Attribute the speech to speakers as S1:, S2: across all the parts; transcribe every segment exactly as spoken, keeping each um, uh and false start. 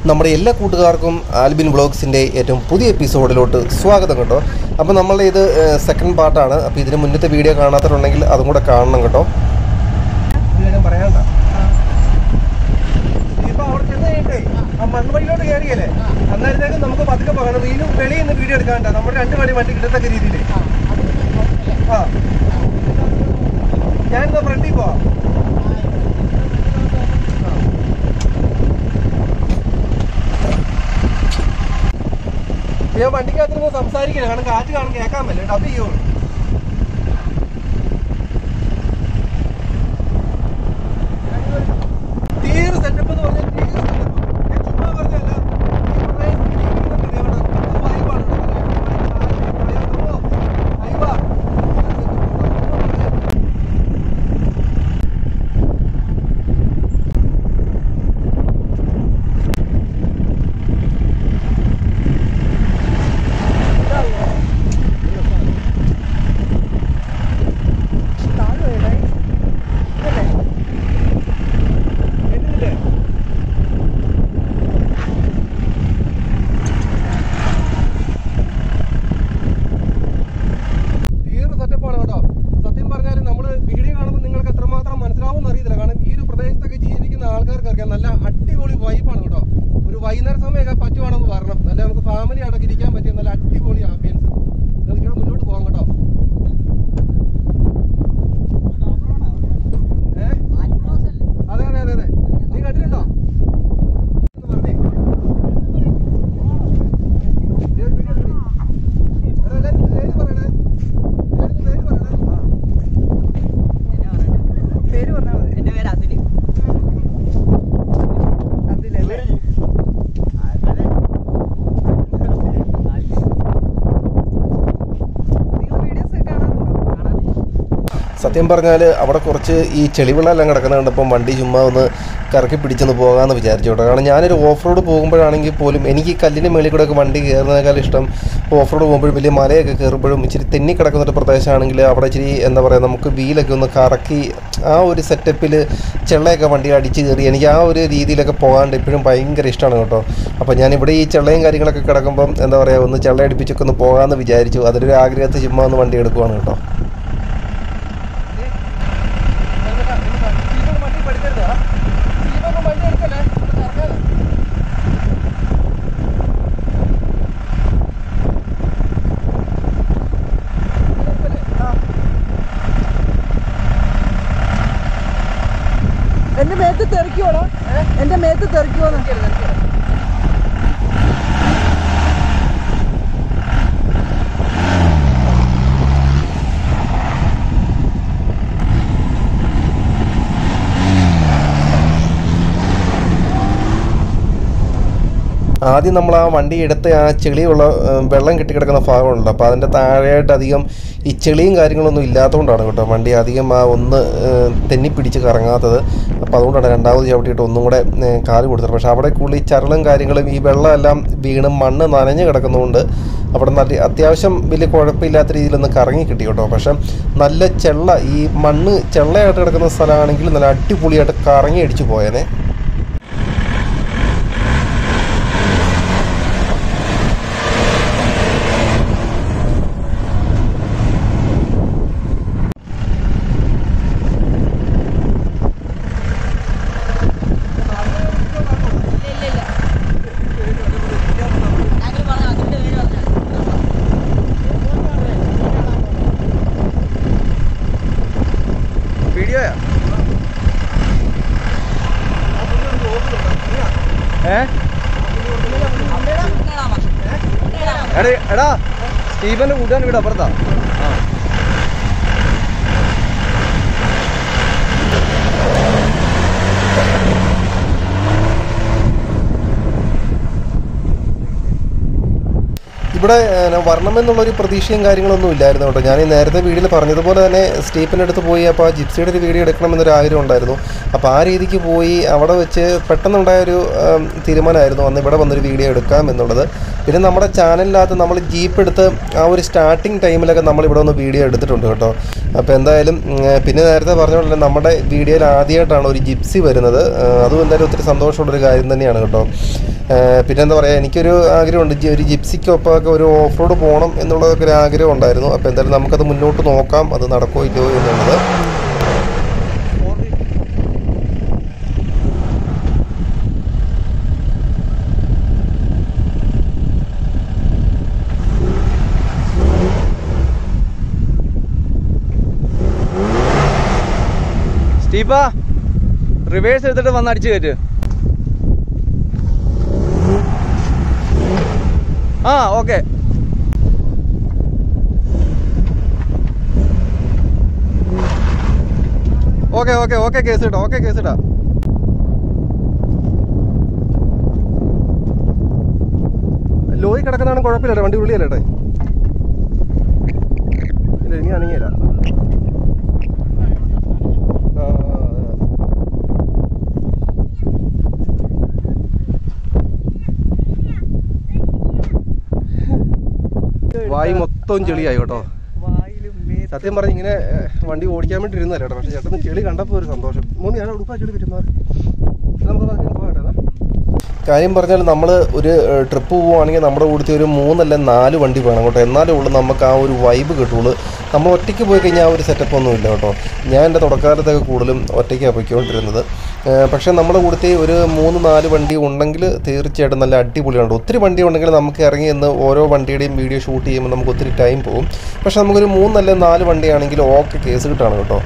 S1: നമ്മുടെ എല്ലാ കൂട്ടുകാർക്കും ആൽബിൻ വ്ളോഗ്സിൻ്റെ ഏറ്റവും പുതിയ എപ്പിസോഡിലോട്ട് സ്വാഗതം കേട്ടോ. അപ്പോൾ നമ്മളുടെ ഇത് സെക്കൻഡ് പാർട്ടാണ്. അപ്പോൾ ഇതിന് മുന്നത്തെ വീഡിയോ കാണാത്തവരുണ്ടെങ്കിൽ അതും കൂടെ കാണണം കേട്ടോ. പറയാണ്ട ഇപ്പോൾ അവിടെ ചെന്ന് കഴിഞ്ഞിട്ടേ ആ മൺവഴിയിലോട്ട് കയറിയല്ലേ, അന്നേരത്തേക്കും നമുക്ക് പതുക്കെ പോകണം. ഇതിനും വെളിയിൽ നിന്ന് വീഡിയോ എടുക്കാണ്ട, നമ്മുടെ രണ്ട് വഴി വണ്ടി കിട്ടത്തക്ക രീതിയിൽ. ആ ഞാനിന്ന് ഫ്രണ്ടിൽ പോവാം. ഞാൻ വണ്ടിക്കകത്ത് സംസാരിക്കില്ല, കാരണം കാറ്റ് കാണാൻ കേൾക്കാൻ പറ്റില്ല. ഡബ് ചെയ്യോ തീരെ സെറ്റപ്പ് എന്ന് പറഞ്ഞാൽ തീരെ സെറ്റപ്പ്. ഞാൻ ചുമ്മാ പറഞ്ഞല്ല, നല്ല അടിപൊളി വൈബാണ് കേട്ടോ. ഒരു വൈകുന്നേര സമയമൊക്കെ പറ്റുവാണെന്ന് പറയണം. നല്ല നമുക്ക് ഫാമിലി അടക്കം ഇരിക്കാൻ പറ്റിയ നല്ല അടിപൊളി ആംബിയൻസ്. നമുക്ക് മുന്നോട്ട് പോകാം കേട്ടോ. ഏ അതെ അതെ അതെ അതെ നീ കണ്ടിട്ടുണ്ടോ? പറഞ്ഞേ പേര് പറയണേ, പേര് പറയണേ, പേര് പറഞ്ഞാൽ മതി. എന്റെ പേര് അതില്. സത്യം പറഞ്ഞാൽ അവിടെ കുറച്ച് ഈ ചെളിവെള്ളമെല്ലാം കിടക്കുന്ന കണ്ടപ്പം വണ്ടി ചുമ്മാ ഒന്ന് കറക്കി പിടിച്ചൊന്ന് പോകാമെന്ന് വിചാരിച്ചു കേട്ടോ. കാരണം ഞാനൊരു ഓഫ് റോഡ് പോകുമ്പോഴാണെങ്കിൽ പോലും എനിക്ക് ഈ കല്ലിൻ്റെ മേളിൽ കൂടെ ഒക്കെ വണ്ടി കയറുന്നതിനേക്കാൾ ഇഷ്ടം ഓഫ് റോഡ് പോകുമ്പോഴും വലിയ മലയൊക്കെ കയറുമ്പോഴും ഇച്ചിരി തെന്നി കിടക്കുന്നൊരു പ്രദേശമാണെങ്കിൽ അവിടെ ഇച്ചിരി എന്താ പറയുക, നമുക്ക് വീലൊക്കെ ഒന്ന് കറക്കി ആ ഒരു സെറ്റപ്പിൽ ചെള്ളയൊക്കെ വണ്ടി അടിച്ച് കയറി എനിക്ക് ആ ഒരു രീതിയിലൊക്കെ പോകാണ്ട് ഇപ്പോഴും ഭയങ്കര ഇഷ്ടമാണ് കേട്ടോ. അപ്പോൾ ഞാനിവിടെ ഈ ചെള്ളയും കാര്യങ്ങളൊക്കെ കിടക്കുമ്പം എന്താ പറയുക, ഒന്ന് ചെള്ള അടിപ്പിച്ചൊക്കെ ഒന്ന് പോകാമെന്ന് വിചാരിച്ചു. അതിലൊരു ആഗ്രഹത്തിൽ ചുമ്മാ ഒന്ന് വണ്ടി എടുക്കുവാണ് കേട്ടോ.
S2: എന്റെ മേത്ത് തെറിക്കുവോടാ, എന്റെ മേത്ത് തെറിക്കുവോന്ന്.
S1: ആദ്യം നമ്മൾ ആ വണ്ടി എടുത്ത് ആ ചെളിയുള്ള വെള്ളം കെട്ടിക്കിടക്കുന്ന ഭാഗമുണ്ടല്ലോ, അപ്പോൾ അതിൻ്റെ താഴെയായിട്ട് അധികം ഈ ചെളിയും കാര്യങ്ങളൊന്നും ഇല്ലാത്തതുകൊണ്ടാണ് കേട്ടോ വണ്ടി അധികം ആ ഒന്ന് തെന്നിപ്പിടിച്ച് കറങ്ങാത്തത്. അപ്പോൾ അതുകൊണ്ടാണ് രണ്ടാമത് ചവിട്ടിയിട്ട് ഒന്നും കൂടെ കാല് കൊടുത്തത്. പക്ഷേ അവിടെ കൂടുതൽ ഈ ചരളും കാര്യങ്ങളും ഈ വെള്ളമെല്ലാം വീണ് മണ്ണ് നനഞ്ഞ് കിടക്കുന്നതുകൊണ്ട് അവിടെ നല്ല അത്യാവശ്യം വലിയ കുഴപ്പമില്ലാത്ത രീതിയിലൊന്ന് കറങ്ങി കിട്ടി കേട്ടോ. പക്ഷേ നല്ല ചെള്ള, ഈ മണ്ണ് ചെള്ളയായിട്ട് കിടക്കുന്ന സ്ഥലമാണെങ്കിൽ നല്ല അടിപൊളിയായിട്ട് കറങ്ങി അടിച്ചു പോയേനെ. എടാ സ്റ്റീഫന്റെ കൂട്ടാൻ ഇവിടെ അപ്പുറത്താ. ഇവിടെ വരണമെന്നുള്ളൊരു പ്രതീക്ഷയും കാര്യങ്ങളൊന്നും ഇല്ലായിരുന്നു കേട്ടോ. ഞാൻ ഈ നേരത്തെ വീഡിയോയിൽ പറഞ്ഞതുപോലെ തന്നെ സ്റ്റീഫൻ്റെ അടുത്ത് പോയി അപ്പോൾ ആ ജിപ്സിയുടെ ഒരു വീഡിയോ എടുക്കണമെന്നൊരു ആഗ്രഹം ഉണ്ടായിരുന്നു. അപ്പോൾ ആ രീതിക്ക് പോയി അവിടെ വെച്ച് പെട്ടെന്നുണ്ടായൊരു തീരുമാനമായിരുന്നു അന്ന് ഇവിടെ വന്നൊരു വീഡിയോ എടുക്കാം എന്നുള്ളത്. പിന്നെ നമ്മുടെ ചാനലിനകത്ത് നമ്മൾ ജീപ്പ് എടുത്ത് ആ ഒരു സ്റ്റാർട്ടിങ് ടൈമിലൊക്കെ നമ്മളിവിടെ ഒന്ന് വീഡിയോ എടുത്തിട്ടുണ്ട് കേട്ടോ. അപ്പോൾ എന്തായാലും പിന്നെ നേരത്തെ പറഞ്ഞുകൊണ്ടല്ലേ നമ്മുടെ വീഡിയോയിൽ ആദ്യമായിട്ടാണ് ഒരു ജിപ്സി വരുന്നത്. അതും എന്തായാലും ഒത്തിരി സന്തോഷമുള്ളൊരു കാര്യം തന്നെയാണ് കേട്ടോ. പിന്നെന്താ പറയുക, എനിക്കൊരു ആഗ്രഹമുണ്ട് ഒരു ജിപ്സിക്കൊപ്പമൊക്കെ ഒരു ഓഫ് റോഡ് പോകണം എന്നുള്ളതൊക്കെ ഒരു ആഗ്രഹം ഉണ്ടായിരുന്നു. അപ്പോൾ എന്തായാലും നമുക്കത് മുന്നോട്ട് നോക്കാം, അത് നടക്കുമോ ഇല്ലയോ എന്നുള്ളത്.
S3: സ്റ്റീഫാ, റിവേഴ്സ് എടുത്തിട്ട് വന്ന് അടിച്ചു കയറ്റ്. ആ okay.
S1: Okay okay okay case ഇടാം, ഓക്കെ കേസ് ഇടാം. ലോറി കിടക്കുന്നതാണ് കുഴപ്പമില്ല, വണ്ടി ഉള്ളിയല്ലേ. ഇല്ല ഇനി അനങ്ങിയില്ല. വായി മൊത്തം ചെളിയായി കേട്ടോ. സത്യം പറഞ്ഞ് ഇങ്ങനെ വണ്ടി ഓടിക്കാൻ വേണ്ടി ഇരുന്നല്ല കേട്ടോ. പക്ഷെ ചേട്ടന് ചെളി കണ്ടപ്പോൾ ഒരു സന്തോഷം. മൂന്ന് ഞാൻ ഉടുപ്പാ ചെളി പറ്റുമാർ നമുക്ക് പോകട്ടെ. കാര്യം പറഞ്ഞാൽ നമ്മൾ ഒരു ട്രിപ്പ് പോവുകയാണെങ്കിൽ നമ്മുടെ കൂട്ടത്തിൽ ഒരു മൂന്നല്ല നാല് വണ്ടി വേണം കേട്ടോ. എന്നാലേ ഉള്ളൂ നമുക്ക് ആ ഒരു വൈബ് കിട്ടുള്ളൂ. നമ്മൾ ഒറ്റയ്ക്ക് പോയി കഴിഞ്ഞാൽ ആ ഒരു സെറ്റപ്പ് ഒന്നും ഇല്ല കേട്ടോ. ഞാൻ എൻ്റെ തുടക്കാലത്തൊക്കെ കൂടുതലും ഒറ്റയ്ക്കാണ് പോയിക്കൊണ്ടിരുന്നത്. പക്ഷേ നമ്മുടെ കൂട്ടത്തിൽ ഒരു മൂന്ന് നാല് വണ്ടി ഉണ്ടെങ്കിൽ തീർച്ചയായിട്ടും നല്ല അടിപൊളിയാണ്. ഒത്തിരി വണ്ടി ഉണ്ടെങ്കിൽ നമുക്ക് ഇറങ്ങി എന്ന് ഓരോ വണ്ടിയുടെയും വീഡിയോ ഷൂട്ട് ചെയ്യുമ്പോൾ നമുക്ക് ഒത്തിരി ടൈം പോകും. പക്ഷേ നമുക്കൊരു മൂന്നല്ല നാല് വണ്ടിയാണെങ്കിൽ ഓക്കെ കേസ് കിട്ടാണ് കേട്ടോ.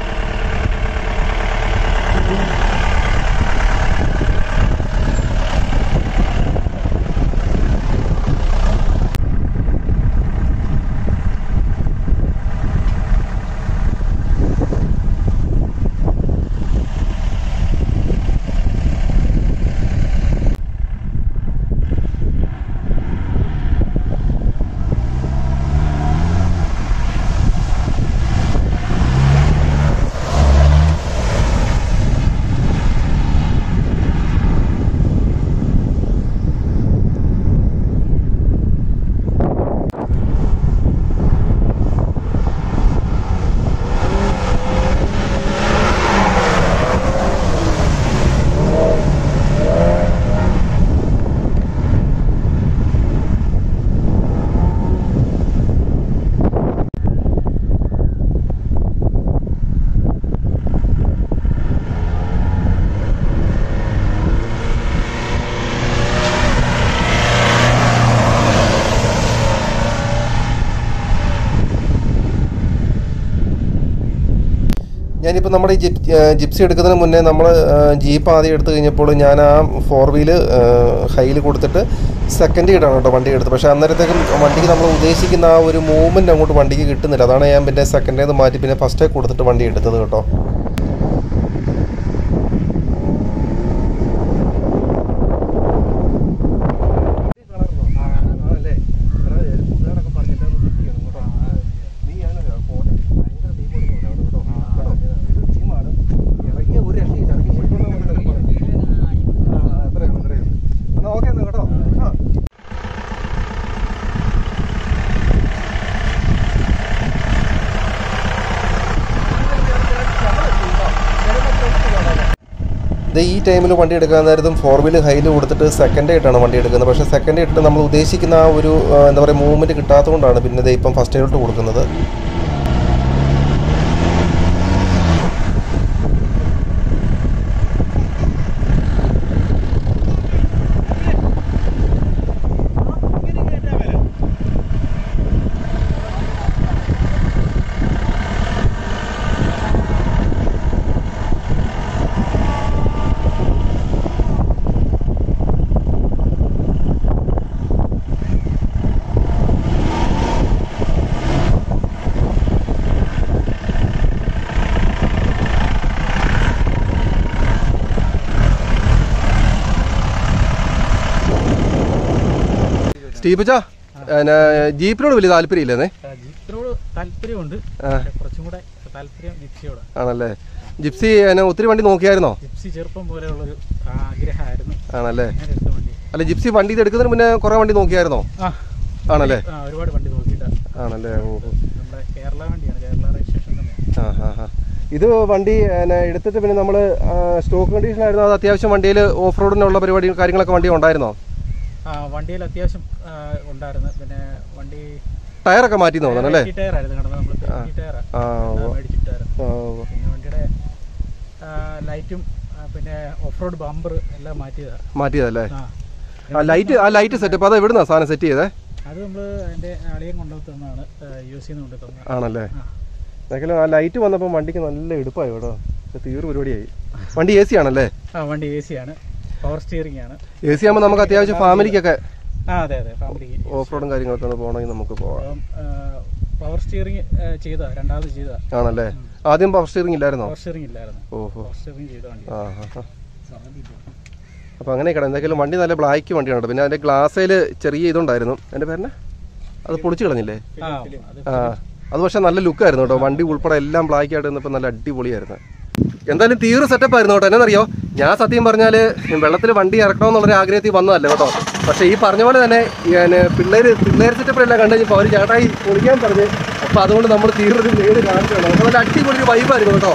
S1: ഞാനിപ്പോൾ നമ്മുടെ ഈ ജിപ് ജിപ്സി എടുക്കുന്നതിന് മുന്നേ നമ്മൾ ജീപ്പ് ആദ്യം എടുത്തു കഴിഞ്ഞപ്പോൾ ഞാൻ ആ ഫോർ വീല് ഹൈയിൽ കൊടുത്തിട്ട് സെക്കൻഡ് ഇടാണ് കേട്ടോ വണ്ടി എടുത്തത്. പക്ഷേ അന്നേരത്തേക്കും വണ്ടിക്ക് നമ്മൾ ഉദ്ദേശിക്കുന്ന ആ ഒരു മൂവ്മെൻറ്റ് അങ്ങോട്ട് വണ്ടിക്ക് കിട്ടുന്നില്ല. അതാണ് ഞാൻ പിന്നെ സെക്കൻഡേന്ന് മാറ്റി പിന്നെ ഫസ്റ്റേ കൊടുത്തിട്ട് വണ്ടി എടുത്തത് കേട്ടോ. ഈ ടൈമിൽ വണ്ടി എടുക്കാൻ നേരത്തും ഫോർ വീല് ഹൈയിൽ കൊടുത്തിട്ട് സെക്കൻഡ് ആയിട്ടാണ് വണ്ടി എടുക്കുന്നത്. പക്ഷേ സെക്കൻഡ് ആയിട്ട് നമ്മൾ ഉദ്ദേശിക്കുന്ന ആ ഒരു എന്താ പറയുക മൂവ്മെൻറ്റ് കിട്ടാത്തതുകൊണ്ടാണ് പിന്നെ ഇത് ഇപ്പം ഫസ്റ്റ് ആയിട്ട് കൊടുക്കുന്നത്. സ്റ്റീഫച്ചാ, ജീപ്പിനോട് വലിയ താല്പര്യം ഇല്ലേ?
S4: ജീപ്പിനോട് താല്പര്യമുണ്ട്, കുറച്ചും കൂടെ താല്പര്യം ജിപ്സിയോട്
S1: ആണല്ലേ. ജിപ്സി ഒത്തിരി വണ്ടി നോക്കിയായിരുന്നോ?
S4: ജിപ്സി ചെറുപ്പം പോലെയുള്ളൊരു ആഗ്രഹമായിരുന്നു.
S1: ആണല്ലേ. അല്ല, ജിപ്സി വണ്ടി ഇത് എടുക്കുന്നതിന് മുന്നേ കുറെ വണ്ടി നോക്കിയായിരുന്നോ? ആണല്ലേ,
S4: ഒരുപാട് വണ്ടി നോക്കിയിട്ടാണ്.
S1: ആണല്ലേ. ഓ,
S4: നമ്മുടെ കേരള വണ്ടിയാണ്, കേരള രജിസ്ട്രേഷൻ തന്നെ.
S1: ആ ഹാ ഹാ ഇത് വണ്ടി എടുത്തിട്ട് പിന്നെ നമ്മൾ സ്റ്റോക്ക് കണ്ടീഷൻ ആയിരുന്നു. അത് അത്യാവശ്യം വണ്ടിയിൽ ഓഫ് റോഡിനുള്ള പരിപാടി കാര്യങ്ങളൊക്കെ വണ്ടി ഉണ്ടായിരുന്നോ?
S4: ആ വണ്ടിയിൽ അത്യാവശ്യം ഉണ്ടായിരുന്നു. പിന്നെ വണ്ടി
S1: ടയറൊക്കെ മാറ്റി തോന്നുന്നു അല്ലേ?
S4: ടയർ ആയിരുന്നു കിടന്നത്. നമ്മൾ മേടിച്ചിട്ടായിരുന്നു. പിന്നെ വണ്ടിയുടെ ലൈറ്റും പിന്നെ ഓഫ് റോഡ് ബമ്പർ എല്ലാം മാറ്റിയതാ
S1: മാറ്റിയതല്ലേ? ആ ലൈറ്റ് ആ ലൈറ്റ് സെറ്റപ്പ് അത് എവിടുന്നാ സാധനം സെറ്റ് ചെയ്തേ?
S4: അത് നമ്മൾ എൻ്റെ അളിയൻ കൊണ്ടുതന്നാണ് യൂസ് ചെയ്യുന്ന കൊണ്ടുതന്നത്.
S1: ആണല്ലേ? എന്തായാലും ആ ലൈറ്റ് വന്നപ്പോൾ വണ്ടിക്ക് നല്ല എടുപ്പായി കേട്ടോ. തീർ പരിപാടിയായി. വണ്ടി എ സി ആണല്ലേ?
S4: ആ വണ്ടി എ സി ആണ്. പവർ സ്റ്റിയറിംഗ് ആണ്.
S1: എ സി ആകുമ്പോൾ നമുക്ക് അത്യാവശ്യം ഫാമിലിക്കൊക്കെ
S4: ആ അതെ അതെ ഫാമിലിക്ക്
S1: ഓഫ് റോഡും കാര്യങ്ങളൊക്കെ ഒന്ന് പോകണമെങ്കിൽ നമുക്ക് പോകാം.
S4: പവർ സ്റ്റിയറിംഗ് ചെയ്താ രണ്ടാമത് ചെയ്താ.
S1: ആണല്ലേ? ആദ്യം പവർ സ്റ്റിയറിംഗ് ഇല്ലായിരുന്നോ?
S4: പവർ സ്റ്റിയറിംഗ് ഇല്ലായിരുന്നു.
S1: ഓഹോ.
S4: പവർ സ്റ്റിയറിംഗ് ചെയ്ത വണ്ടി.
S1: ആ ഹാ. അപ്പോൾ അങ്ങനെയൊക്കെ എന്തെങ്കിലും വണ്ടി നല്ല ബ്ലാക്ക് വണ്ടിയാണ്. പിന്നെ അതിൻ്റെ ഗ്ലാസ്സിൽ ചെറിയ ഇതുണ്ടായിരുന്നു. എൻ്റെ പേരെന്നെ അത് പൊളിച്ച് കളഞ്ഞില്ലേ? ആ അത് പക്ഷേ നല്ല ലുക്കായിരുന്നു കേട്ടോ. വണ്ടി ഉൾപ്പെടെ എല്ലാം ബ്ലാക്ക് ആയിട്ട് നിന്നപ്പോൾ നല്ല അടിപൊളിയായിരുന്നു. എന്തായാലും തീരെ സെറ്റപ്പ് ആയിരുന്നു കേട്ടോ. എന്നറിയോ, ഞാൻ സത്യം പറഞ്ഞാൽ വെള്ളത്തിൽ വണ്ടി ഇറക്കണമെന്നുള്ളൊരു ആഗ്രഹത്തിൽ വന്നതല്ല കേട്ടോ. പക്ഷേ ഈ പറഞ്ഞ പോലെ തന്നെ ഞാൻ പിള്ളേർ പിള്ളേർ സെറ്റപ്പെല്ലാം കണ്ടു കഴിഞ്ഞപ്പോൾ അവർ ചേട്ടായി പൊളിക്കാൻ പറഞ്ഞ്. അപ്പോൾ അതുകൊണ്ട് നമ്മൾ തീരൊരു നേട് കാണിച്ചു. അപ്പോൾ നല്ല അടിപൊളി ഒരു വൈബായിരുന്നു കേട്ടോ.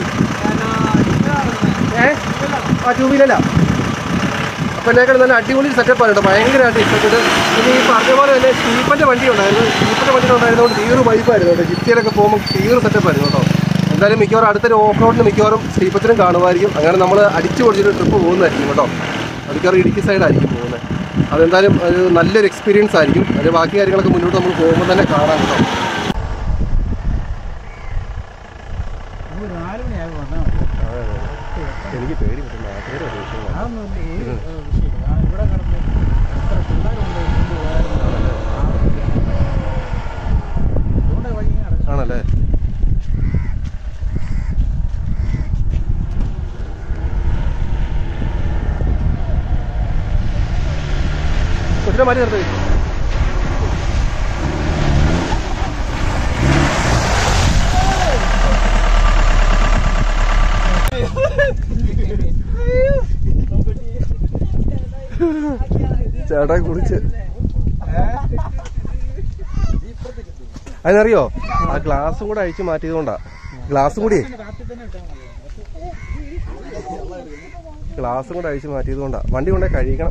S1: ഏ ആ ടൂ വീലല്ല. അപ്പോൾ എന്നേക്കാൾ നല്ല അടിപൊളി സെറ്റപ്പാണ് കേട്ടോ. ഭയങ്കരമായിട്ട് ഇഷ്ടപ്പെട്ട്. പിന്നെ ഈ പറഞ്ഞ പോലെ തന്നെ സ്റ്റീപ്പൻ്റെ വണ്ടി ഉണ്ടായിരുന്നു. സ്റ്റീപ്പൻ്റെ വണ്ടി ഉണ്ടായിരുന്നതുകൊണ്ട് തീർ വൈബായിരുന്നു കേട്ടോ. ജിപ്സിയിലൊക്കെ പോകുമ്പോൾ തീർ സെറ്റപ്പായിരുന്നു കേട്ടോ. എന്തായാലും മിക്കവാറും അടുത്തൊരു ഓഫ് റോഡിന് മിക്കവാറും സ്റ്റീപ്പത്തിനും കാണുമായിരിക്കും. അങ്ങനെ നമ്മൾ അടിച്ചു പൊടിച്ചൊരു ട്രിപ്പ് പോകുന്നതായിരിക്കും കേട്ടോ. മിക്കവാറും ഇടുക്കി സൈഡായിരിക്കും പോകുന്നത്. അതെന്തായാലും ഒരു നല്ലൊരു എക്സ്പീരിയൻസ് ആയിരിക്കും. അതിൻ്റെ ബാക്കി കാര്യങ്ങളൊക്കെ മുന്നോട്ട് നമ്മൾ പോകുമ്പോൾ തന്നെ കാണാം കേട്ടോ. എനിക്ക് പേടി ആണല്ലേ? കൊച്ചിനെ മാറ്റി നിർത്തി. ചേട്ടാ കുടിച്ച് അതിനറിയോ, ആ ഗ്ലാസും കൂടെ അഴിച്ചു മാറ്റിയത് കൊണ്ടാ. ഗ്ലാസും കൂടി ഗ്ലാസും കൂടെ അഴിച്ചു മാറ്റിയത് കൊണ്ടാ. വണ്ടി കൊണ്ടേ കഴിക്കണം.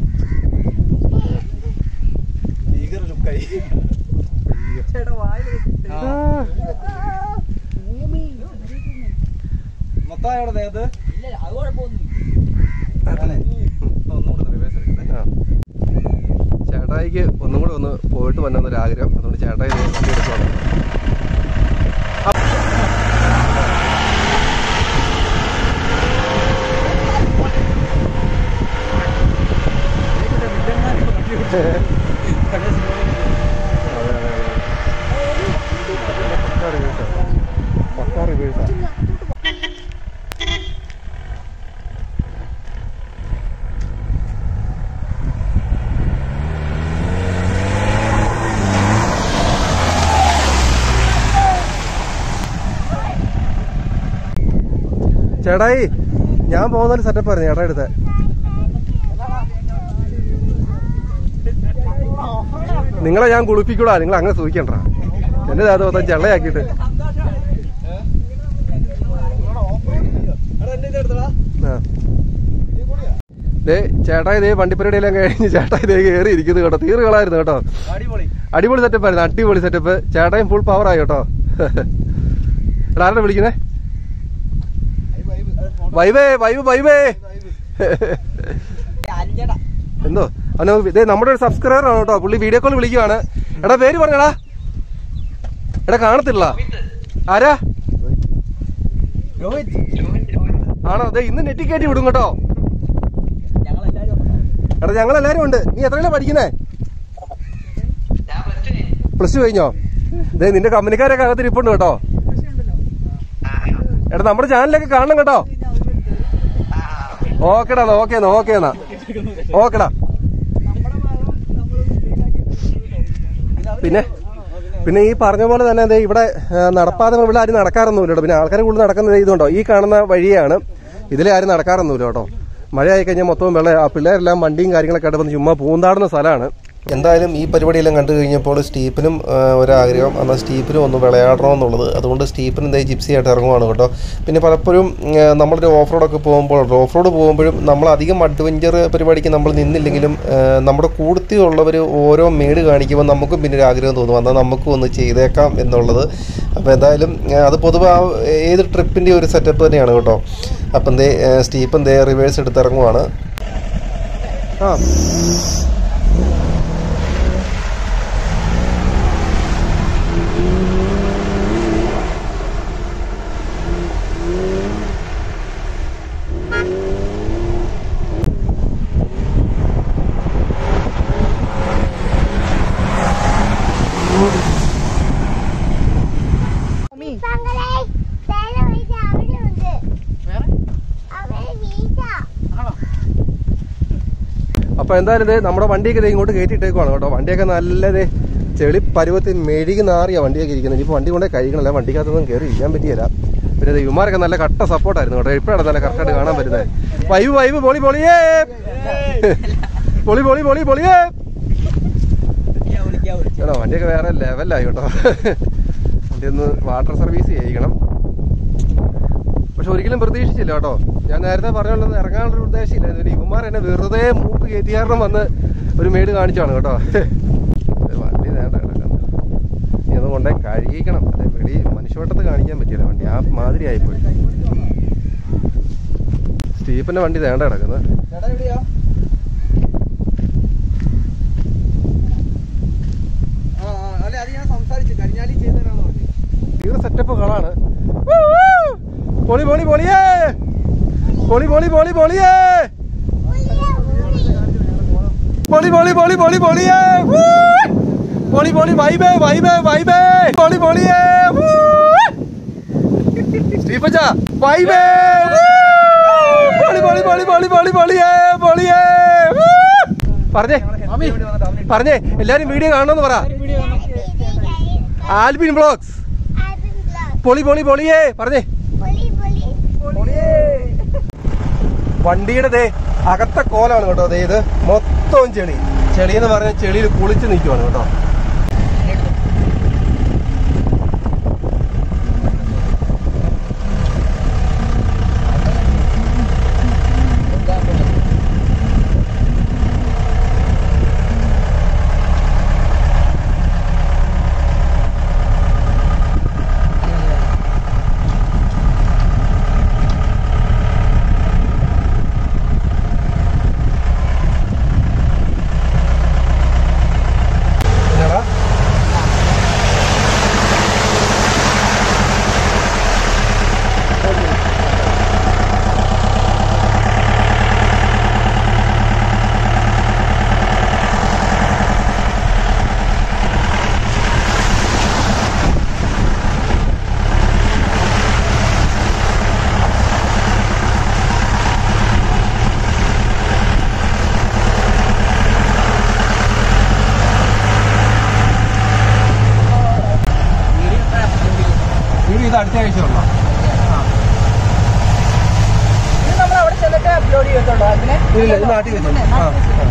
S1: ചേട്ടായിക്ക് ഒന്നും കൂടെ ഒന്ന് പോയിട്ട് വന്നൊരാഗ്രഹം. അതുകൊണ്ട് ചേട്ടായി വണ്ടി എടുക്കുവാണ്. പക്കാ റിവേഴ്സാ. ചേട്ടായി ഞാൻ പോകുന്നൊരു സെറ്റപ്പായിരുന്നു ചേട്ടാ എടുത്തത്. നിങ്ങളെ ഞാൻ കുളിപ്പിക്കൂടാ, നിങ്ങൾ അങ്ങനെ സൂക്ഷിക്കണ്ട. എന്റെ അത് മൊത്തം ചെള്ളയാക്കിയിട്ട്. ദേ ചേട്ടാ ഇതേ വണ്ടിപ്പരിപാടിയെല്ലാം കഴിഞ്ഞ് ചേട്ടാ ഇതേ കയറി ഇരിക്കുന്നത് കേട്ടോ. തീറുകളായിരുന്നു കേട്ടോ. അടിപൊളി സെറ്റപ്പായിരുന്നു. അടിപൊളി സെറ്റപ്പ്. ചേട്ടായും ഫുൾ പവറായി കേട്ടോ. എടാ ആരുടെ വിളിക്കുന്നേ? വൈബേ വൈബ് വൈബേ എന്തോ അവനോ ഇതേ നമ്മുടെ ഒരു സബ്സ്ക്രൈബർ ആണ് കേട്ടോ. പുള്ളി വീഡിയോ കോൾ വിളിക്കുവാണ്. എടാ പേര് പറഞ്ഞടാ. എടാ കാണത്തില്ല. ആരാ? ആണോ? അതെ ഇന്ന് നെറ്റി കയറ്റി വിടും കേട്ടോ. എടാ ഞങ്ങളെല്ലാരും ഉണ്ട്. നീ എത്രയിലാ പഠിക്കുന്നേ? പ്ലസ് ടു കഴിഞ്ഞോ? ഇതേ നിന്റെ കമ്പനിക്കാരൊക്കെ അകത്ത് ഇരിപ്പുണ്ട് കേട്ടോ. എടാ നമ്മുടെ ചാനലൊക്കെ കാണണം കേട്ടോ. ഓക്കെടാ ഓക്കേന്നാ ഓക്കേന്നാ ഓക്കെടാ. പിന്നെ പിന്നെ ഈ പറഞ്ഞ പോലെ തന്നെ അതെ ഇവിടെ നടപ്പാതെ ഇവിടെ ആരും നടക്കാറൊന്നുമില്ല. പിന്നെ ആൾക്കാരെ കൂടുതൽ നടക്കുന്നത് ഇതുണ്ടോ, ഈ കാണുന്ന വഴിയാണ്. ഇതിലെ ആരും നടക്കാറൊന്നുമില്ല കേട്ടോ. മഴയായി കഴിഞ്ഞാൽ മൊത്തം വെള്ളം. ആ പിള്ളേരെല്ലാം വണ്ടിയും കാര്യങ്ങളൊക്കെ ആയിട്ട് വന്ന് ചുമ്മാ പൂന്താടുന്ന സ്ഥലമാണ്. എന്തായാലും ഈ പരിപാടിയെല്ലാം കണ്ടു കഴിഞ്ഞപ്പോൾ സ്റ്റീഫനും ഒരാഗ്രഹം എന്നാൽ സ്റ്റീഫനും ഒന്ന് വിളയാടണമെന്നുള്ളത്. അതുകൊണ്ട് സ്റ്റീഫൻ എന്തായാലും ജിപ്സി ആയിട്ട് ഇറങ്ങുവാണ് കേട്ടോ. പിന്നെ പലപ്പോഴും നമ്മളൊരു ഓഫ് റോഡൊക്കെ പോകുമ്പോൾ ഓഫ് റോഡ് പോകുമ്പോഴും നമ്മൾ അധികം അഡ്വഞ്ചർ പരിപാടിക്ക് നമ്മൾ നിന്നില്ലെങ്കിലും നമ്മുടെ കൂട്ടത്തിലുള്ളവർ ഓരോ മേട് കാണിക്കുമ്പോൾ നമുക്കും പിന്നെ ഒരു ആഗ്രഹം തോന്നും, എന്നാൽ നമുക്കും ഒന്ന് ചെയ്തേക്കാം എന്നുള്ളത്. അപ്പോൾ എന്തായാലും അത് പൊതുവെ ആ ഏത് ട്രിപ്പിൻ്റെ ഒരു സെറ്റപ്പ് തന്നെയാണ് കേട്ടോ. അപ്പം എന്തേ സ്റ്റീഫൻ എന്തേ റിവേഴ്സ് എടുത്തിറങ്ങുവാണ്. ആ അപ്പോൾ എന്തായാലും ഇത് നമ്മുടെ വണ്ടിയൊക്കെ ഇങ്ങോട്ട് കയറ്റിയിട്ടേക്കുവാണ് കേട്ടോ. വണ്ടിയൊക്കെ നല്ലത് ചെളി പരുവത്തിൽ മെഴുകി നാറിയ വണ്ടിയൊക്കെ ഇരിക്കുന്നത്. ഇനിയിപ്പോൾ വണ്ടി കൊണ്ടേ കഴിക്കണമല്ല, വണ്ടിക്കകത്തൊന്നും കയറി ഇരിക്കാൻ പറ്റിയില്ല. പിന്നെ ഇത് ഇവന്മാരൊക്കെ നല്ല കട്ട സപ്പോർട്ടായിരുന്നു കേട്ടോ. ഇപ്പോഴാണ് നല്ല കറക്റ്റായിട്ട് കാണാൻ പറ്റുന്നത്. വൈബ് വൈബ് പൊളി പൊളിയേ പൊളി പൊളി പൊളി പൊളിയേ കേട്ടോ. വണ്ടിയൊക്കെ വേറെ ലെവലായി കേട്ടോ. വണ്ടി ഒന്ന് വാട്ടർ സർവീസ് ചെയ്യിക്കണം. പക്ഷെ ഒരിക്കലും പ്രതീക്ഷിച്ചില്ല കേട്ടോ. ഞാൻ നേരത്തെ പറഞ്ഞുള്ളത് ഇറങ്ങാനുള്ളൊരു ഉദ്ദേശമില്ല. ഒരു ഇവന്മാർ എന്നെ വെറുതെ മൂപ്പ് കയറ്റി കാരണം വന്ന് ഒരു മേട് കാണിച്ചാണ് കേട്ടോ. വണ്ടി നേണ്ട കിടക്കുന്നത് ഇതൊന്നും കൊണ്ടേ കഴിയിക്കണം. അല്ലെ വെളി മനുഷ്യവട്ടത്ത് കാണിക്കാൻ പറ്റില്ല വണ്ടി, ആ മാതിരി ആയിപ്പോയി. സ്റ്റീഫന്റെ വണ്ടി നേണ്ട കിടക്കുന്നത്. ഈ സെറ്റപ്പ് കളാണ്. പൊളി പൊളി പൊളിയേ പൊളി പൊളി പൊളി പൊളിയേ പൊളി പൊളി പൊളി പൊളി പൊളിയേ പൊളി പൊളി വൈബേ വൈബേ വൈബേ പൊളി പൊളിയേ സ്റ്റീഫച്ചാ വൈബേ പൊളി പൊളി പൊളി പൊളി പൊളി പൊളിയേ പൊളിയേ പറഞ്ഞേ പറഞ്ഞേ എല്ലാരും വീഡിയോ കാണണമെന്ന് പറ. ആൽബിൻ വ്ളോഗ്സ് പൊളി പൊളി പൊളിയേ പറഞ്ഞേ. വണ്ടിയുടെ ദേ അകത്തെ കോലാണ് കേട്ടോ. ദേ ഇത് മൊത്തവും ചെളി. ചെളി എന്ന് പറഞ്ഞാൽ ചെളിയിൽ കുളിച്ച് നിൽക്കുവാണ് കേട്ടോ. അടുത്ത ആഴ്ച ഉണ്ടോ?
S2: നമ്മൾ അവിടെ ചെന്നിട്ട് അപ്ലോഡ് ചെയ്യത്തുള്ളൂ. അതിനെ
S1: ഇല്ല, ഇത് നാട്ടിൽ വെച്ചോളൂ. ആ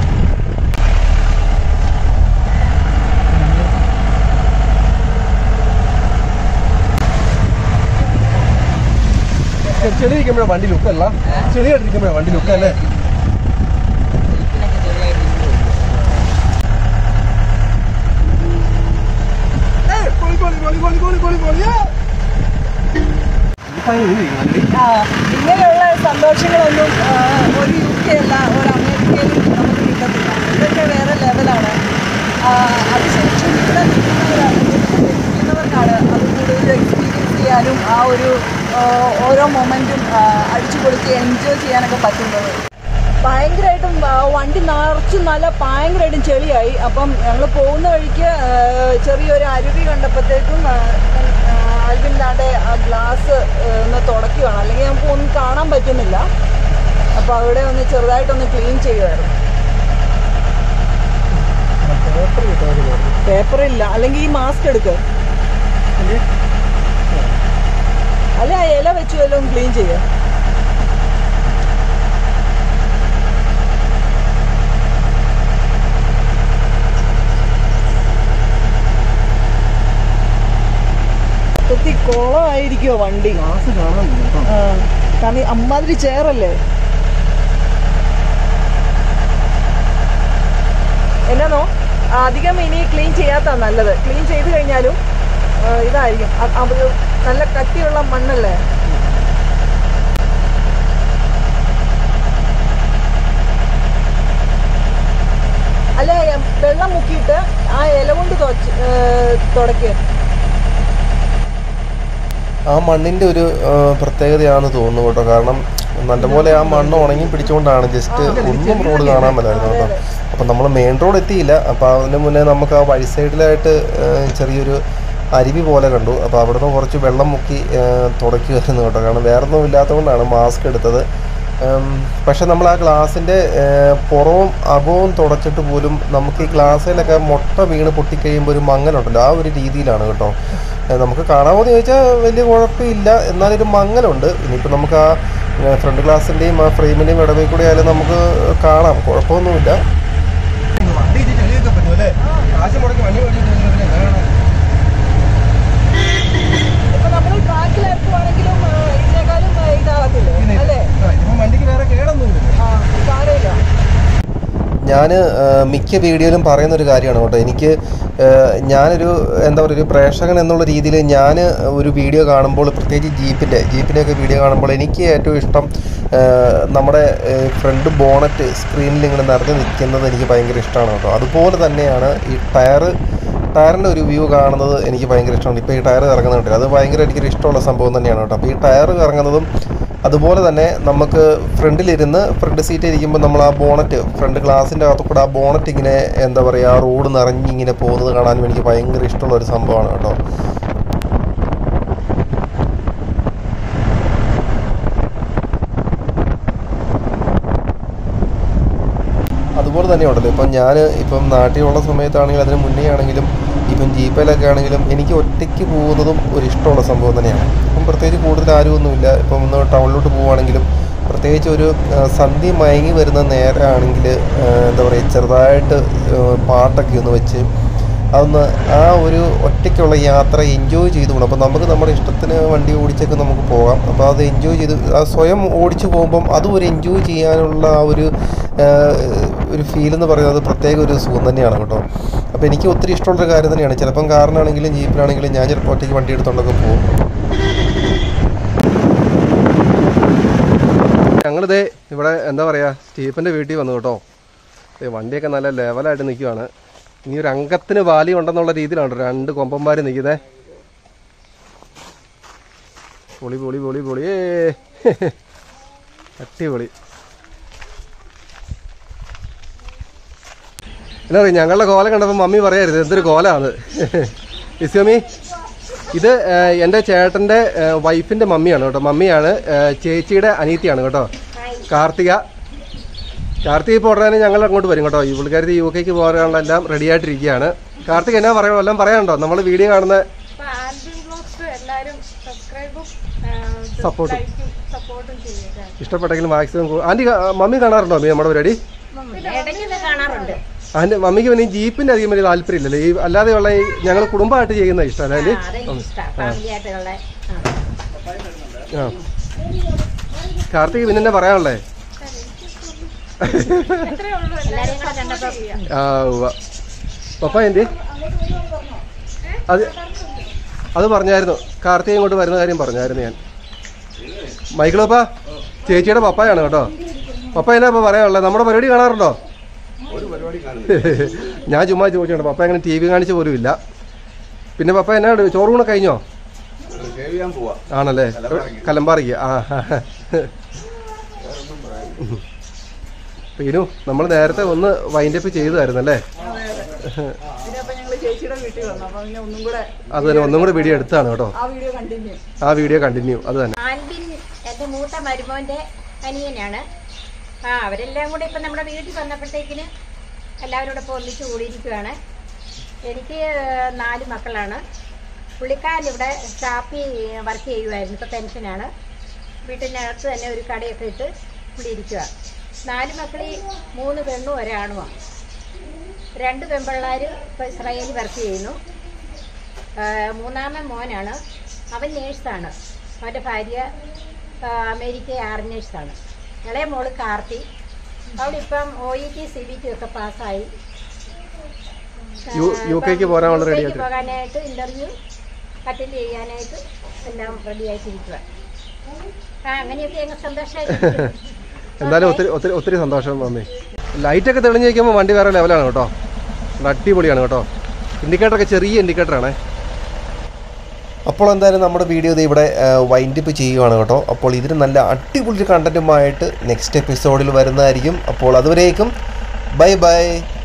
S1: ചെളി ഇരിക്കുമ്പോഴാണ് വണ്ടി ലുക്കല്ല, ചെളി ഇരിക്കുമ്പോഴാണ് വണ്ടി ലുക്കല്ലേ.
S2: ഇങ്ങനെയുള്ള സന്തോഷങ്ങളൊന്നും ഒരു യു കെ അല്ല ഒരു അമേരിക്കയിലും നമുക്ക് കിട്ടത്തില്ല. ഇതൊക്കെ വേറെ ലെവലാണ്. അത് ശരിക്കും ഇവിടെ നിൽക്കുന്നവരാണ് നിൽക്കുന്നവർക്കാണ് അത് കൂടുതൽ എക്സ്പീരിയൻസ് ചെയ്യാനും ആ ഒരു ഓരോ മൊമെൻറ്റും അടിച്ചു പൊളിച്ച് എൻജോയ് ചെയ്യാനൊക്കെ പറ്റുന്നത്. ഭയങ്കരമായിട്ടും വണ്ടി നിറച്ച് നല്ല ഭയങ്കരമായിട്ടും ചെളിയായി. അപ്പം ഞങ്ങൾ പോകുന്ന വഴിക്ക് ചെറിയൊരു അരുവി കണ്ടപ്പോഴത്തേക്കും ആൽബിൻ്റെ ആ ഗ്ലാസ് ഒന്ന് തുടയ്ക്കുകയാണ്, അല്ലെങ്കിൽ നമുക്ക് ഒന്നും കാണാൻ പറ്റുന്നില്ല. അപ്പോൾ അവിടെ ഒന്ന് ചെറുതായിട്ടൊന്ന് ക്ലീൻ ചെയ്യുമായിരുന്നു. പേപ്പറില്ല, അല്ലെങ്കിൽ ഈ മാസ്ക് എടുക്കുക, അല്ലെ ആ ഇല വെച്ച് വല്ലതും ക്ലീൻ ചെയ്യുക. കുളമായിരിക്കോ വണ്ടി? ആ, കാരണം അമ്മാതിരി ചേറല്ലേ. എന്നാന്നോ അധികം ഇനി ക്ലീൻ ചെയ്യാത്ത നല്ലത്. ക്ലീൻ ചെയ്ത് കഴിഞ്ഞാലും ഇതായിരിക്കും, നല്ല കട്ടിയുള്ള മണ്ണല്ലേ. അല്ല, വെള്ളം മുക്കിയിട്ട് ആ ഇല കൊണ്ട് തുടയ്ക്കുക.
S1: ആ മണ്ണിൻ്റെ ഒരു പ്രത്യേകതയാണെന്ന് തോന്നുന്നു കേട്ടോ. കാരണം നല്ലപോലെ ആ മണ്ണ് ഉണങ്ങി പിടിച്ചുകൊണ്ടാണ് ജസ്റ്റ് ഒന്നും റോഡ് കാണാൻ പറ്റായിരുന്നു കേട്ടോ. അപ്പം നമ്മൾ മെയിൻ റോഡ് എത്തിയില്ല. അപ്പോൾ അതിന് മുന്നേ നമുക്ക് ആ വഴി സൈഡിലായിട്ട് ചെറിയൊരു അരുവി പോലെ കണ്ടു. അപ്പോൾ അവിടെ നിന്ന് കുറച്ച് വെള്ളം മുക്കി തുടയ്ക്കുമായിരുന്നു കേട്ടോ. കാരണം വേറെ ഒന്നും ഇല്ലാത്തതുകൊണ്ടാണ് മാസ്ക് എടുത്തത്. പക്ഷെ നമ്മൾ ആ ഗ്ലാസിൻ്റെ പുറവും അകവും തുടച്ചിട്ട് പോലും നമുക്ക് ഈ ഗ്ലാസ്സിലൊക്കെ മുട്ട വീണ് പൊട്ടിക്കഴിയുമ്പോൾ ഒരു മങ്ങലുണ്ടല്ലോ, ആ ഒരു രീതിയിലാണ് കേട്ടോ. നമുക്ക് കാണാമോ എന്ന് ചോദിച്ചാൽ വലിയ കുഴപ്പമില്ല, എന്നാലൊരു മങ്ങലുണ്ട്. ഇനിയിപ്പോൾ നമുക്ക് ആ ഫ്രണ്ട് ഗ്ലാസിൻ്റെയും ആ ഫ്രെയിമിൻ്റെയും ഇടവയിൽ കൂടെ ആയാലും നമുക്ക് കാണാം, കുഴപ്പമൊന്നുമില്ല. ഞാൻ മിക്ക വീഡിയോയിലും പറയുന്നൊരു കാര്യമാണ് കേട്ടോ. എനിക്ക് ഞാനൊരു എന്താ പറയുക, ഒരു പ്രേക്ഷകൻ എന്നുള്ള രീതിയിൽ ഞാൻ ഒരു വീഡിയോ കാണുമ്പോൾ, പ്രത്യേകിച്ച് ജീപ്പിൻ്റെ ജീപ്പിൻ്റെയൊക്കെ വീഡിയോ കാണുമ്പോൾ എനിക്ക് ഏറ്റവും ഇഷ്ടം നമ്മുടെ ഫ്രണ്ട് ബോണറ്റ് സ്ക്രീനിൽ ഇങ്ങനെ നിറഞ്ഞു നിൽക്കുന്നത് എനിക്ക് ഭയങ്കര ഇഷ്ടമാണ് കേട്ടോ. അതുപോലെ തന്നെയാണ് ഈ ടയറ് ടയറിൻ്റെ ഒരു വ്യൂ കാണുന്നത് എനിക്ക് ഭയങ്കര ഇഷ്ടമാണ്. ഇപ്പോൾ ഈ ടയർ കറങ്ങുന്നുണ്ട്, അത് ഭയങ്കര എനിക്കൊരു ഇഷ്ടമുള്ള സംഭവം തന്നെയാണ് കേട്ടോ. അപ്പോൾ ഈ ടയർ കറങ്ങുന്നതും അതുപോലെ തന്നെ നമുക്ക് ഫ്രണ്ടിലിരുന്ന് ഫ്രണ്ട് സീറ്റ് ഇരിക്കുമ്പോൾ നമ്മൾ ആ ബോണറ്റ് ഫ്രണ്ട് ഗ്ലാസിൻ്റെ അകത്തു കൂടെ ആ ബോണറ്റ് ഇങ്ങനെ എന്താ പറയുക, ആ റോഡ് നിറഞ്ഞിങ്ങനെ പോകുന്നത് കാണാനും എനിക്ക് ഭയങ്കര ഇഷ്ടമുള്ള ഒരു സംഭവമാണ് കേട്ടോ. അതുപോലെ തന്നെ ഉണ്ടല്ലോ, ഇപ്പം ഞാൻ ഇപ്പം നാട്ടിലുള്ള സമയത്താണെങ്കിലും അതിന് മുന്നേ ആണെങ്കിലും ഇപ്പം ജീപ്പയിലൊക്കെ ആണെങ്കിലും എനിക്ക് ഒറ്റയ്ക്ക് പോകുന്നതും ഒരു ഇഷ്ടമുള്ള സംഭവം തന്നെയാണ്. ഇപ്പം പ്രത്യേകിച്ച് കൂടുതൽ ആരുമൊന്നുമില്ല. ഇപ്പം ഒന്ന് ടൗണിലോട്ട് പോവുകയാണെങ്കിലും പ്രത്യേകിച്ച് ഒരു സന്ധ്യ മയങ്ങി വരുന്ന നേരമാണെങ്കിൽ എന്താ പറയുക, ചെറുതായിട്ട് പാട്ടൊക്കെ ഒന്ന് വെച്ച് അതൊന്ന് ആ ഒരു ഒറ്റയ്ക്കുള്ള യാത്ര എൻജോയ് ചെയ്ത് പോകണം. അപ്പോൾ നമുക്ക് നമ്മുടെ ഇഷ്ടത്തിന് വണ്ടി ഓടിച്ചൊക്കെ നമുക്ക് പോകാം. അപ്പോൾ അത് എൻജോയ് ചെയ്ത് ആ സ്വയം ഓടിച്ചു പോകുമ്പം അതും ഒരു എൻജോയ് ചെയ്യാനുള്ള ആ ഒരു ഒരു ഫീലെന്ന് പറയുന്നത് പ്രത്യേക ഒരു സുഖം തന്നെയാണ് കേട്ടോ. അപ്പോൾ എനിക്ക് ഒത്തിരി ഇഷ്ടമുള്ളൊരു കാര്യം തന്നെയാണ്. ചിലപ്പം കാറിനാണെങ്കിലും ജീപ്പിനാണെങ്കിലും ഞാൻ ചിലപ്പോൾ ഒറ്റയ്ക്ക് വണ്ടി എടുത്തുകൊണ്ടൊക്കെ പോകും. ഞങ്ങളിതേ ഇവിടെ എന്താ പറയുക, സ്റ്റീഫൻ്റെ വീട്ടിൽ വന്നു കേട്ടോ. വണ്ടിയൊക്കെ നല്ല ലെവലായിട്ട് നിൽക്കുകയാണ്. ഇനി ഒരു അംഗത്തിന് വാലി ഉണ്ടെന്നുള്ള രീതിയിലാണ് രണ്ട് കൊമ്പന്മാർ നിൽക്കുന്നത്. പൊളി പൊളി പൊളി പൊളി അടിപൊളി. എന്നാ പറയും, ഞങ്ങളുടെ കോലം കണ്ടപ്പോൾ മമ്മി പറയരുത് എന്തൊരു കോലാണ്. ഇസ്മി, ഇത് എൻ്റെ ചേട്ടൻ്റെ വൈഫിൻ്റെ മമ്മിയാണ് കേട്ടോ. മമ്മിയാണ്, ചേച്ചിയുടെ അനിയത്തിയാണ് കേട്ടോ, കാർത്തിക. കാർത്തിക ഇപ്പോൾ ഉടനെ ഞങ്ങൾ അങ്ങോട്ട് വരും കേട്ടോ. ഈ പുള്ളിക്കാരി യു കെക്ക് പോകാനുള്ള എല്ലാം റെഡി ആയിട്ടിരിക്കുകയാണ്. കാർത്തിക എന്നാ പറയണോ, എല്ലാം പറയാനുണ്ടോ? നമ്മൾ വീഡിയോ കാണുന്ന സപ്പോർട്ടും ഇഷ്ടപ്പെട്ടെങ്കിലും മാക്സിമം. ആൻറ്റി മമ്മി കാണാറുണ്ടോ മമ്മി നമ്മുടെ പരിപാടി? അതിൻ്റെ മമ്മിക്ക് പിന്നെ ഈ ജീപ്പിൻ്റെ അധികം വലിയ താല്പര്യമില്ലല്ലോ. ഈ അല്ലാതെയുള്ള ഈ ഞങ്ങൾ കുടുംബമായിട്ട് ചെയ്യുന്ന ഇഷ്ടമല്ല അതിൽ. ആ കാർത്തിക് പിന്നെ എന്നാ പറയാനുള്ളേ? ആ ഉവ്വ. പപ്പ എന്തി അത് അത് പറഞ്ഞായിരുന്നു, കാർത്തിക് ഇങ്ങോട്ട് വരുന്ന കാര്യം പറഞ്ഞായിരുന്നു ഞാൻ. മൈക്കിളപ്പ ചേച്ചിയുടെ പപ്പായാണ് കേട്ടോ. പപ്പ എന്നാ ഇപ്പൊ പറയാനുള്ളത്? നമ്മുടെ പരിപാടി കാണാറുണ്ടോ? ഞാൻ ചുമ്മാ ചോദിച്ചോണ്ട്, പപ്പ അങ്ങനെ ടി വി കാണിച്ച പോലും ഇല്ല. പിന്നെ പപ്പ എന്നാ ചോറൂണ കഴിഞ്ഞോ? ആണല്ലേ, കലമ്പാറിക്ക്. ആ പീനു, നമ്മൾ നേരത്തെ ഒന്ന് വൈൻഡപ്പ് ചെയ്തതായിരുന്നല്ലേ? അത് തന്നെ, ഒന്നും കൂടെ വീഡിയോ എടുത്താണ് കേട്ടോ. ആ വീഡിയോ കണ്ടിന്യൂ. അത് തന്നെ.
S5: എന്റെ മൂത്ത മരുമോന്റെ അനിയനാണ്. ആ അവരെല്ലാം കൂടെ ഇപ്പം നമ്മുടെ വീട്ടിൽ വന്നപ്പോഴത്തേക്കിന് എല്ലാവരോടും ഇപ്പോൾ ഒന്നിച്ച് കൂടിയിരിക്കുകയാണ്. എനിക്ക് നാല് മക്കളാണ്. പുള്ളിക്കാരൻ ഇവിടെ ഷാപ്പി വർക്ക് ചെയ്യുമായിരുന്നു, ഇപ്പോൾ പെൻഷനാണ്. വീട്ടിനകത്ത് തന്നെ ഒരു കടയൊക്കെ ഇട്ട് പുള്ളി ഇരിക്കുക. നാല് മക്കളിൽ മൂന്ന് പെണ്ണും ഒരാണുമാണ്. രണ്ട് പെൺപിള്ളേർ ഇപ്പോൾ ഇസ്രായേലിൽ വർക്ക് ചെയ്യുന്നു. മൂന്നാമൻ മോനാണ്, അവൻ നേഴ്സാണ്. അവൻ്റെ ഭാര്യ അമേരിക്ക ആർ നേഴ്സാണ്. ഇളയ മോള് കാർത്തി, അവളിപ്പം O E T C B T ഒക്കെ പാസ്സായി
S3: യു കെക്ക് പോകാനുള്ള റെഡി
S5: പോകാനായിട്ട് ഇന്റർവ്യൂ അറ്റൻഡ് ചെയ്യാനായിട്ട് എല്ലാം റെഡി ആയിട്ടിരിക്കുക. ആ അങ്ങനെയൊക്കെ ഞങ്ങൾ സന്തോഷമായിട്ട്.
S3: എന്തായാലും ഒത്തിരി ഒത്തിരി ഒത്തിരി സന്തോഷം മമ്മി. ലൈറ്റൊക്കെ തെളിഞ്ഞ് നിൽക്കുമ്പോൾ വണ്ടി വേറെ ലെവലാണ് കേട്ടോ. അടിപൊളിയാണ് കേട്ടോ. ഇൻഡിക്കേറ്ററൊക്കെ ചെറിയ ഇൻഡിക്കേറ്ററാണ്.
S1: അപ്പോൾ എന്തായാലും നമ്മുടെ വീഡിയോ ഇത് ഇവിടെ വൈൻഡപ്പ് ചെയ്യുകയാണ് കേട്ടോ. അപ്പോൾ ഇതിന് നല്ല അടിപൊളി കണ്ടൻറ്റുമായിട്ട് നെക്സ്റ്റ് എപ്പിസോഡിൽ വരുന്നതായിരിക്കും. അപ്പോൾ അതുവരേക്കും ബൈ ബൈ.